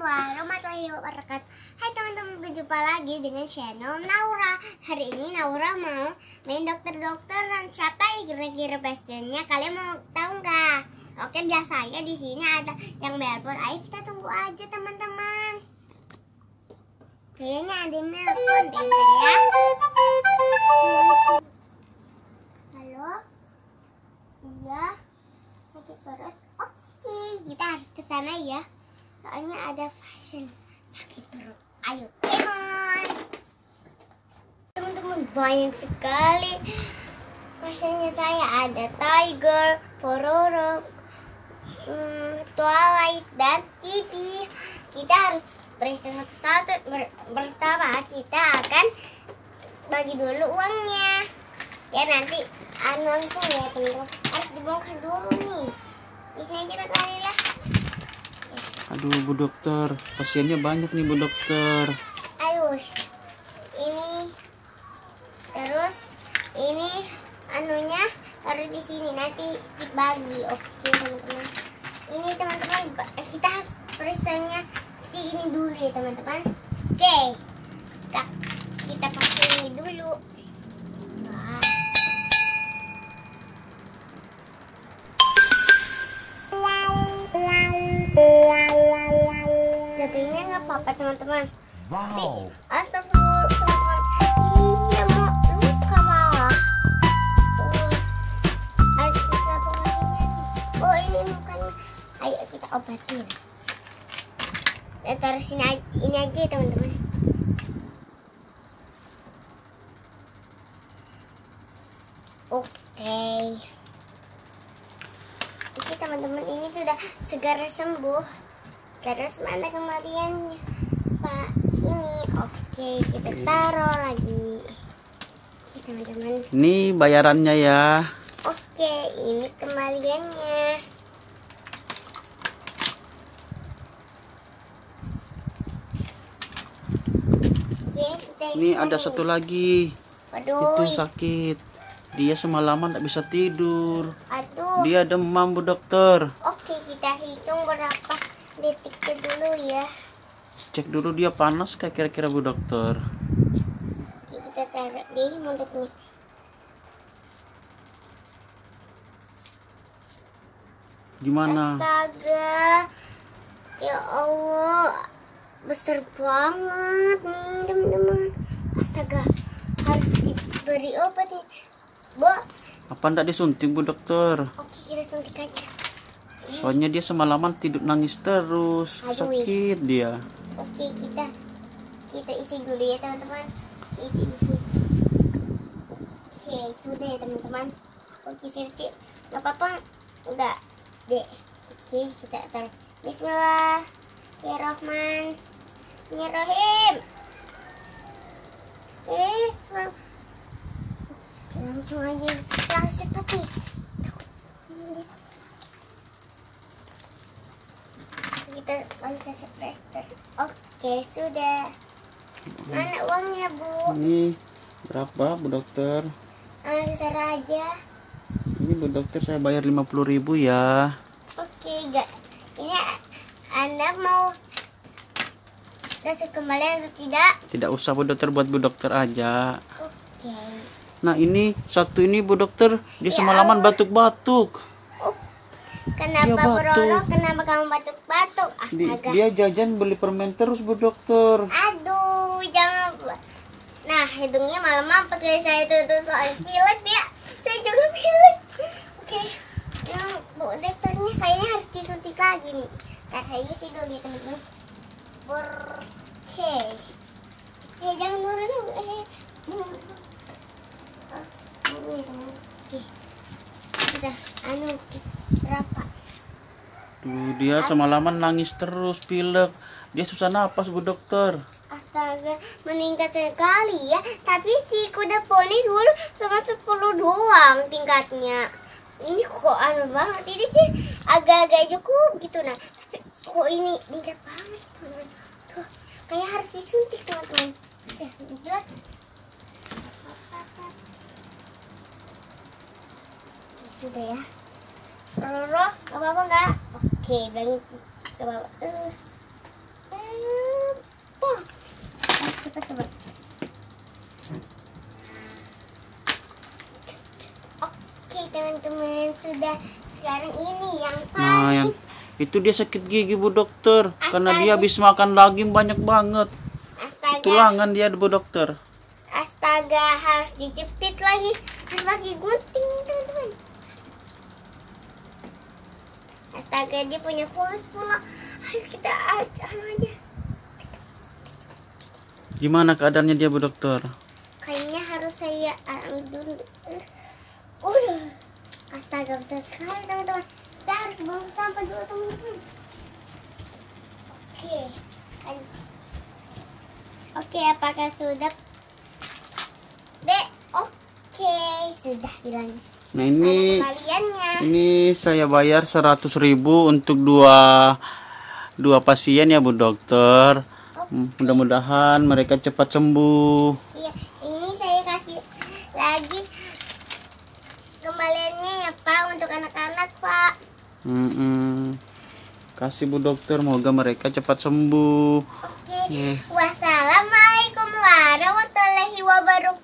warahmatullahi wabarakatuh. Hai teman-teman, berjumpa lagi dengan channel Naura. Hari ini Naura mau main dokter-dokteran. Siapa kira-kira pastinya? Kalian mau tahu nggak? Oke, biasanya di sini ada yang belpon. Ayo kita tunggu aja teman-teman. Kayaknya ada yang nelpon deh ya. Halo? Iya? Sakit perut? Oke, kita harus ke sana ya. Soalnya ada pasien sakit perut. Ayo, come on. Teman-teman, banyak sekali pasiennya saya. Ada Tiger, Pororo, Twilight, dan Tipi. Kita harus periksa satu-satu. Pertama, kita akan bagi dulu uangnya. Ya nanti langsung ya teman-teman. Harus dibongkar dulu nih. Di sini aja kali lah. Aduh Bu Dokter, pasiennya banyak nih Bu Dokter. Ayo, ini terus ini anunya taruh di sini nanti dibagi. Oke teman-teman. Ini teman-teman kita harus periksanya si ini dulu ya teman-teman. Oke, kita pakai ini dulu. Jatuhnya nggak apa-apa teman-teman. Wow. Astagfirullah teman-teman. Iya mau luka malah. Oh ini mukanya. Ayo kita obatin. Taruh sini ini aja teman-teman. Oke. Oke teman-teman, ini sudah segera sembuh. Terus mana kembaliannya Pak? Ini oke, kita taruh lagi. Oke teman-teman. Ini bayarannya ya. Oke, ini kembaliannya. Ini ada satu lagi. Waduh. Itu sakit. Dia semalaman tidak bisa tidur. Aduh. Dia demam Bu Dokter. Oke, kita hitung berapa detiknya dulu ya. Cek dulu dia panas kayak kira-kira Bu Dokter. Oke, kita taruh di mulutnya. Gimana? Astaga, ya Allah, besar banget nih teman-teman. Astaga, harus diberi obat nih. Bu, Apa ndak disuntik Bu Dokter? oke kita suntik aja. Soalnya dia semalaman tidur nangis terus. Aduh. Sakit dia. Oke, kita isi dulu ya teman-teman. Isi. Oke, sudah ya teman-teman. Oke, sih, nggak apa-apa. Enggak, deh. Oke, kita taruh. Bismillahirrahmanirrahim. Langsung aja, langsung cepat nih. Kita balik ke plester. Oke, sudah. Mana uangnya Bu? Ini berapa Bu Dokter? Terserah aja. Ini Bu Dokter saya bayar 50.000 ya. Oke, enggak. Ini Anda mau kasih kembali atau tidak? Tidak usah Bu Dokter, buat Bu Dokter aja. Oke. Nah ini satu ini Bu Dokter, dia Ya semalaman Allah. batuk-batuk. Kenapa Dia batuk. Bororo? Kenapa kamu batuk-batuk? Astaga. Dia jajan beli permen terus Bu Dokter. Aduh, jangan. Nah, hidungnya malah mampet guys. Saya tuh soal pilek dia. Saya juga pilek. Oke. Yang Bu dokternya kayaknya harus disuntik lagi nih. Ntar saya isi dulu ya teman-teman. Oke. Jangan dulu. Oke. Sudah, berapa? Tuh dia semalaman nangis terus, pilek. Dia susah napas Bu Dokter. Astaga, meningkat sekali ya. Tapi si kuda poni dulu cuma 10 doang tingkatnya. Ini kok anu banget. Ini sih agak-agak cukup gitu nah. Tapi kok ini tingkat banget teman-teman. Tuh, kayak harus disuntik teman-teman. Lihat. Sudah ya. Roro, apa-apa enggak? Oke, balik ke bawah. sudah sekarang ini yang Nah, paling yang itu dia sakit gigi Bu Dokter karena dia Astaga. habis makan daging banyak banget. astaga, Tulangan dia Bu Dokter. astaga harus dijepit lagi, harus pakai gunting teman-teman. Astaga dia punya kumis pula. Ayo kita aja. Gimana keadaannya dia Bu Dokter? Kayaknya harus saya ambil dulu. Udah. Astaga besar sekali teman-teman. Kita harus buang sampah dulu teman-teman. Oke. Oke, apakah sudah? Dek, oke, sudah bilang. Nah ini Kembaliannya. saya bayar 100.000 untuk dua pasien ya Bu Dokter. Mudah-mudahan mereka cepat sembuh. Iya, ini saya kasih lagi kembaliannya ya Pak untuk anak-anak Pak. Kasih Bu Dokter, semoga mereka cepat sembuh. Oke. Wassalamualaikum warahmatullahi wabarakatuh.